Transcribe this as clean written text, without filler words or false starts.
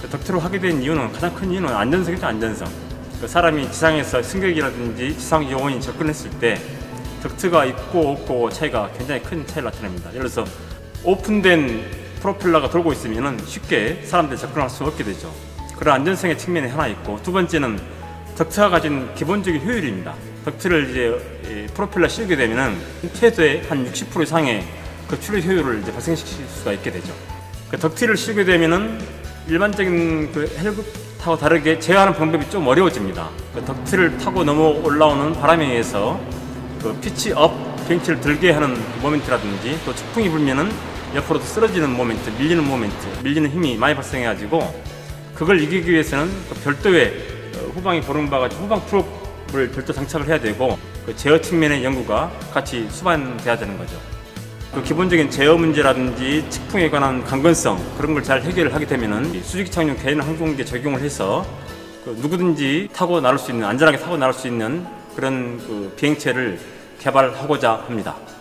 덕트를 하게 된 이유는, 가장 큰 이유는 안전성이죠. 안전성. 사람이 지상에서 승객이라든지 지상 요원이 접근했을 때 덕트가 있고 없고 차이가 굉장히 큰 차이를 나타냅니다. 예를 들어서 오픈된 프로펠러가 돌고 있으면 쉽게 사람들이 접근할 수 없게 되죠. 그런 안전성의 측면이 하나 있고, 두 번째는 덕트가 가진 기본적인 효율입니다. 덕트를 이제 프로펠러 씌우게 되면 최대 한 60% 이상의 그 출력 효율을 이제 발생시킬 수가 있게 되죠. 그 덕트를 씌우게 되면은 일반적인 그 헬기타고 다르게 제어하는 방법이 좀 어려워집니다. 그 덕트를 타고 넘어 올라오는 바람에 의해서 그 피치 업 비행체를 들게 하는 모멘트라든지, 또 측풍이 불면은 옆으로 쓰러지는 모멘트, 밀리는 모멘트, 밀리는 힘이 많이 발생해가지고, 그걸 이기기 위해서는 별도의 후방이 보름바가지고 후방 프롭을 별도 장착을 해야 되고, 그 제어 측면의 연구가 같이 수반돼야 되는 거죠. 또 기본적인 제어 문제라든지 측풍에 관한 강건성, 그런 걸 잘 해결을 하게 되면은 수직 착륙 개인 항공기에 적용을 해서 그 누구든지 타고 나올 수 있는, 안전하게 타고 나올 수 있는 그런 그 비행체를 개발하고자 합니다.